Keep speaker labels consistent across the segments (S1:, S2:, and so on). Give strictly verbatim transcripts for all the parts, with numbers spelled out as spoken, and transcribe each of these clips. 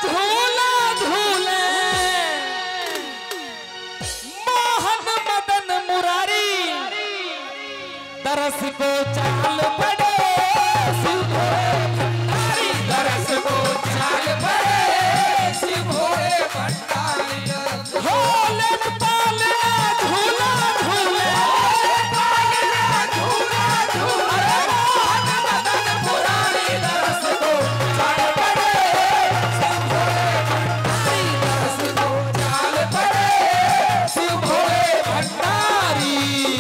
S1: झूला झूले मोहन मदन मुरारी, दरस को चाल पड़े शिव भोले भंडारी, दरस को चाल पड़े शिव भोले भंडारी। हो लेन पालना झूला झूले पालना झूला झूले मोहन मदन मुरारी, दरस को चाल पड़े शिव भोले भंडारी, दरस को चाल पड़े शिव भोले भंडारी।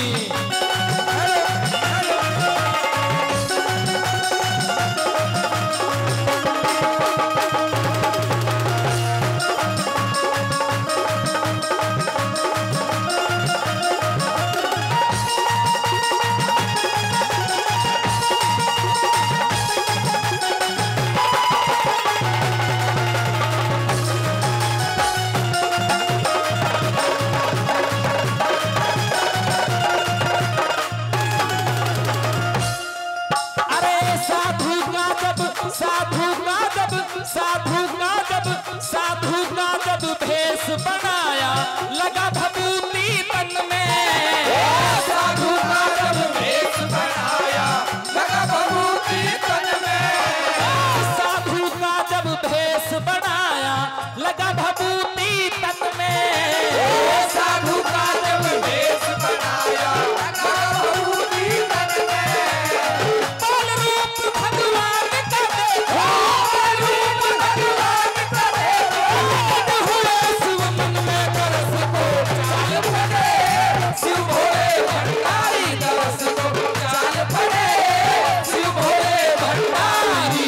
S1: साधु का जब साधु का जब साधु का जब भेष बनाया लगा भभूति तन में, साधु का जब भेष बनाया लगा भभूति तन में, साधु का जब भेष बनाया लगा भभूति तन में, साधु का जब भेष बनाया लगा भभूति तन में। बोल रूप भगवान का देखो, रूप भगवान का देखो, हुए शिव मन में दरस को चाल पड़े शिव भोले भंडारी, दरस को चाल पड़े शिव भोले भंडारी।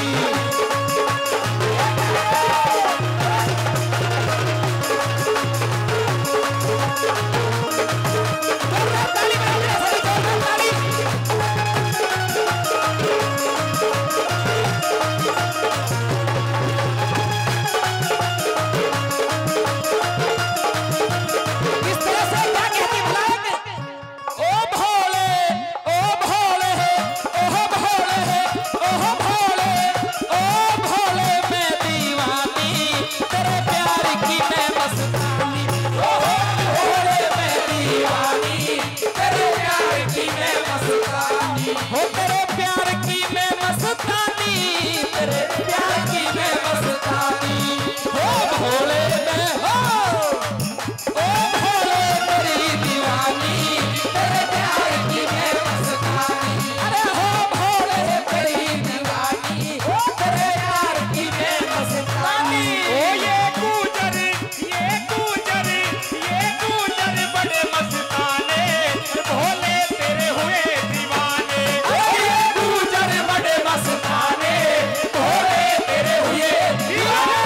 S1: हो तेरे प्यार की मैं मस्तानी, तेरे प्यार की मैं मस्तानी, हो भोले मैं हो, ओ भोले तेरी दीवानी, तेरे प्यार की मैं मस्तानी, अरे हो भोले तेरी दीवानी, हो तेरे प्यार की मैं मस्तानी।
S2: ओ ये गुजर ये गुजर ये गुजर बड़े मस्ताने, भोले तेरे हुए दीवाने,
S1: बड़े मस्ताने भोले तेरे हुए दीवाने।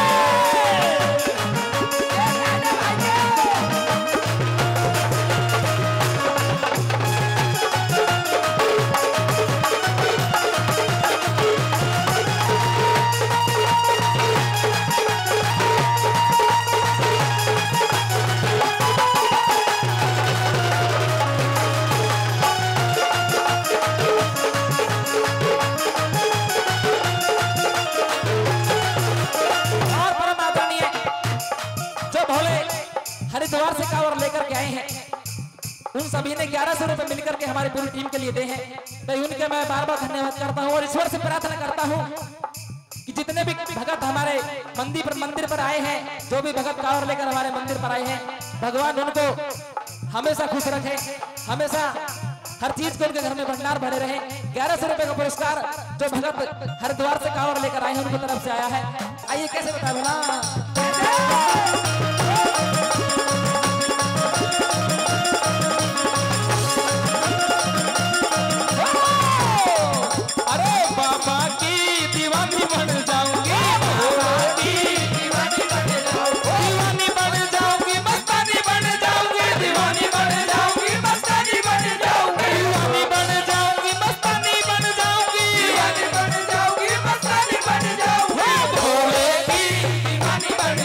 S1: हरिद्वार से कांवर लेकर के आए हैं, उन सभी ने ग्यारह सौ रुपए मिलकर के हमारी पूरी टीम के लिए दे हैं, तो उनके मैं बार बार धन्यवाद करता हूं और ईश्वर से प्रार्थना करता हूं कि जितने भी भगत हमारे मंदिर पर मंदिर पर आए हैं, जो भी भगत कांवर लेकर हमारे मंदिर पर आए हैं, भगवान उनको हमेशा खुश रखे, हमेशा हर चीज को उनके घर में भंडार भरे रहे। ग्यारह सौ रुपए का पुरस्कार जो भगत हरिद्वार से कांवर लेकर आए हैं उनकी तरफ से आया है। आइए कैसे बता दो ना, बाबा की दीवानी बन जाऊंगी, बाबा की दीवानी बन जाऊंगी, दीवानी बन जाऊंगी, मस्तानी बन जाऊंगी, दीवानी बन जाऊंगी, मस्तानी बन जाऊंगी, दीवानी बन जाऊंगी, मस्तानी बन जाऊंगी, दीवानी बन जाऊंगी, मस्तानी बन जाऊंगी, भोले की दीवानी बन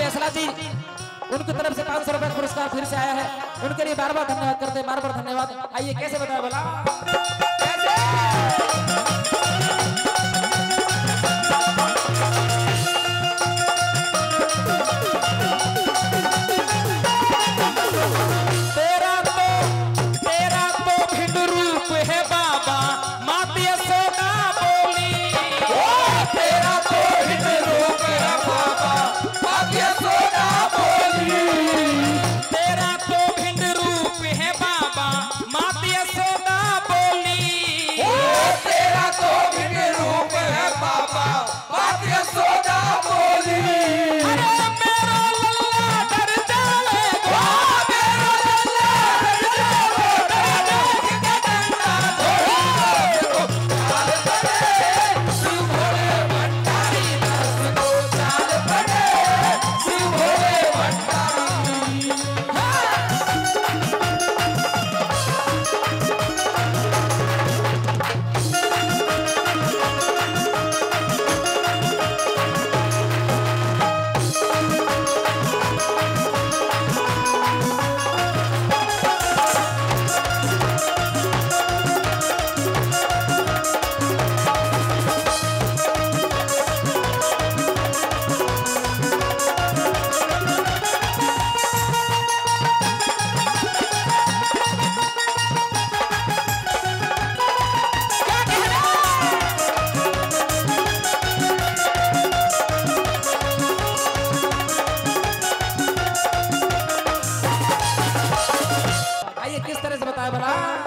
S1: बेसला जी, उनकी तरफ से पाँच सौ रुपए पुरस्कार फिर से आया है, उनके लिए बार बार धन्यवाद करते हैं, बार बार धन्यवाद। आइए कैसे बताया बोला किस तरह से बताया बना